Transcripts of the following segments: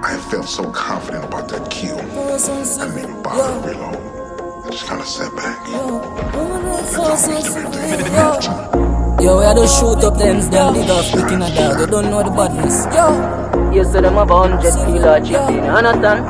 I felt so confident about that kill. I didn't even bother to reload. I just kind of sat back. Yo, I just shoot up them dig off quick in a dog. You don't know the badness. Yo, you say them have 100 kilo chicken. You understand?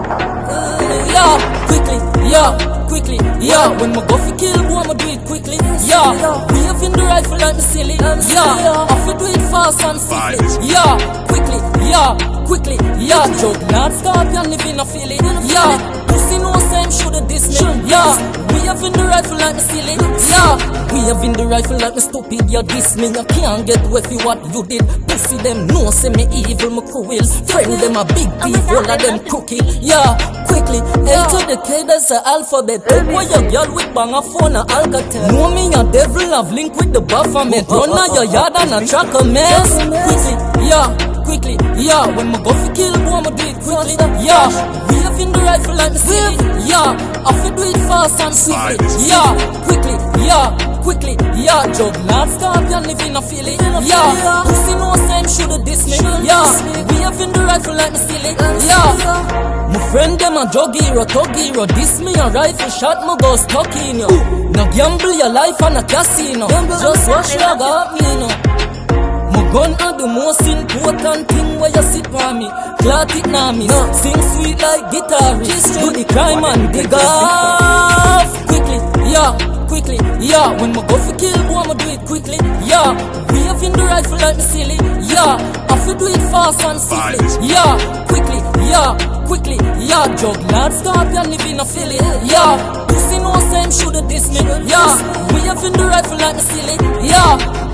Quickly, when my go for kill, boy, I'ma do it quickly. Waving the rifle like me silly. I fi do it fast and swiftly. Quickly, joke not scorpion living a feeling. Pussy no same shoulda diss me. Waving the rifle like me silly. Waving the rifle like me stupid. You diss me, you can't get away for what you did. Pussy them no say me evil, me cruel. Friend them a big thief, all of them crooked. Quickly, L to the K, that's the alphabet. Take why your girl with bang a phone a Alcatel. Know me a devil have link with the Baphomet. Run out your yard and a track a mess. Quickly, when my go for kill, boy, I'ma do it quickly. Waving the rifle like me silly. I fi do it fast and swiftly. Quickly, jug not scorpion living a feeling. Pussy no same shoulda diss me. Waving the rifle like me silly. My friend them a drug hero, thug hero. Diss me a rifle shot, me go stuck in you. Now gamble your life on a casino. Just watch your got me, no. My gun are the most important thing where you sit for me. Clot it na me, sing sweet like guitarist. Do the crime and dig off. Quickly, when my go for kill, boy, I'ma do it quickly. Waving the rifle like me silly. I fi do it fast and swiftly. Quickly, jug lad scorpion living a Philly. Pussy no same shoulda diss me. Waving the rifle like me silly.